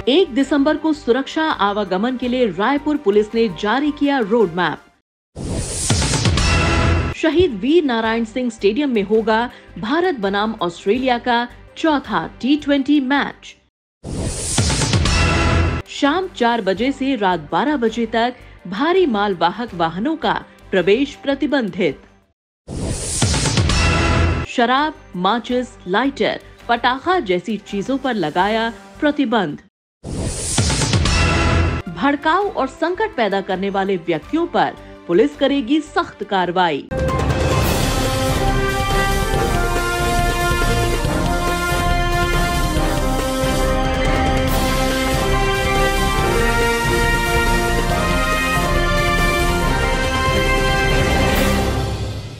1 दिसंबर को सुरक्षा आवागमन के लिए रायपुर पुलिस ने जारी किया रोड मैप। शहीद वीर नारायण सिंह स्टेडियम में होगा भारत बनाम ऑस्ट्रेलिया का चौथा T20 मैच। शाम 4 बजे से रात 12 बजे तक भारी मालवाहक वाहनों का प्रवेश प्रतिबंधित। शराब, माचिस, लाइटर, पटाखा जैसी चीजों पर लगाया प्रतिबंध। भड़काऊ और संकट पैदा करने वाले व्यक्तियों पर पुलिस करेगी सख्त कार्रवाई।